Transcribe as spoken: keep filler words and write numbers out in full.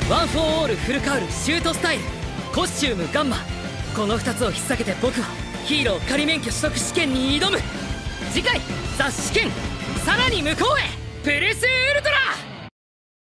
ワン・フォー・オール・フルカウルシュートスタイル、コスチュームガンマ、このふたつを引っ提げて僕はヒーロー仮免許取得試験に挑む。次回ザ試験、さらに向こうへプルスウルトラ。